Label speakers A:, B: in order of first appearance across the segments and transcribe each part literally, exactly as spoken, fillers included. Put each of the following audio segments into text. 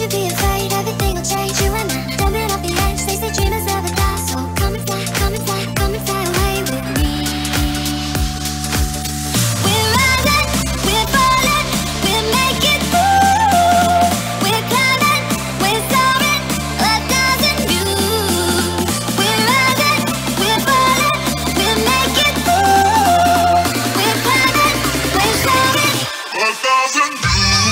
A: you be afraid, everything will change. You and I, jumping off the edge. They say dreamers never die, so come and fly, come and fly, come and fly away with me. We're rising, we're falling, we'll make it through. We're climbing, we're soaring, a thousand views. We're rising, we're falling, we'll make it through. We're climbing, we're soaring, a thousand views.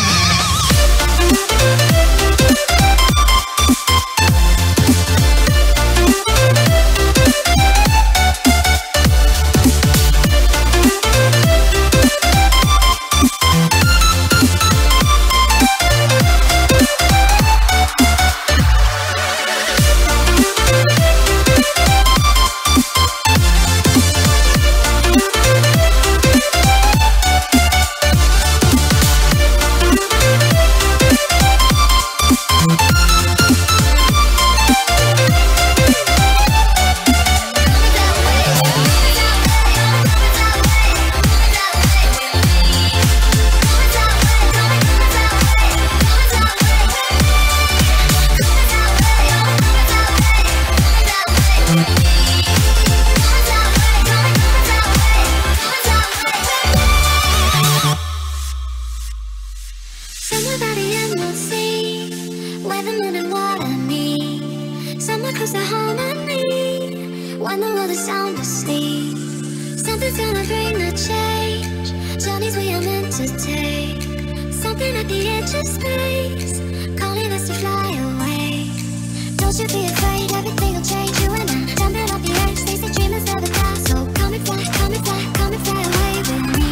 A: Somewhere by the emerald sea, where the moon and water meet. Somewhere close to harmony, when the world is sound asleep. Something's gonna bring the change, journeys we are meant to take. Something at the edge of space, calling us to fly away. Don't you be afraid, everything will change. You and I, jumping off the edge. They say dreamers never die, so come and fly, come and fly, come and fly away with me.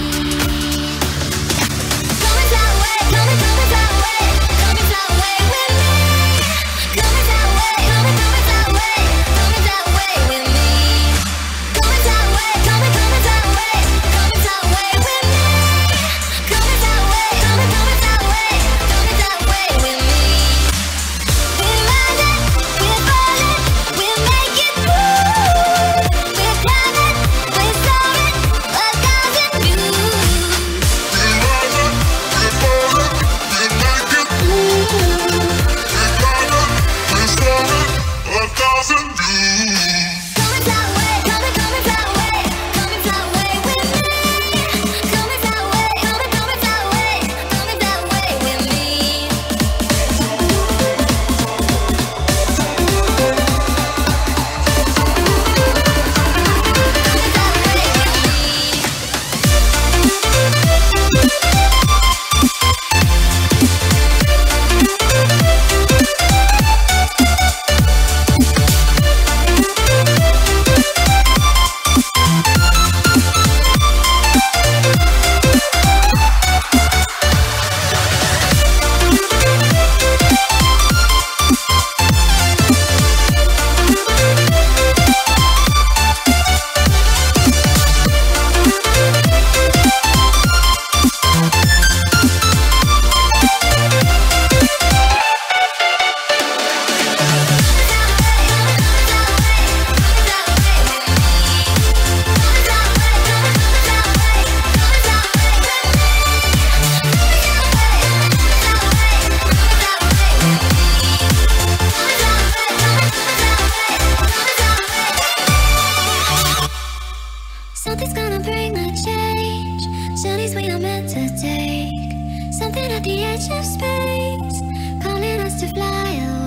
A: Come and fly away, come and come and fly away, come and fly away with me. Come and fly away, come and come and fly away, come and fly away with me. Come and fly away, come and come and fly away, come and fly away with me. Come and fly away, come and come and fly away, come and fly away with me. We're rising, we're falling, we'll make it through. We're climbing, we're soaring, a thousand views. We're rising, we're falling, we'll make it through. We're climbing, we're soaring, a thousand views. Come and fly away, come and come and fly away, come and fly away with me. Come and fly away, come and come and fly away, come and fly away with me. Something's gonna bring a change, journeys we are meant to take. Something at the edge of space, calling us to fly away.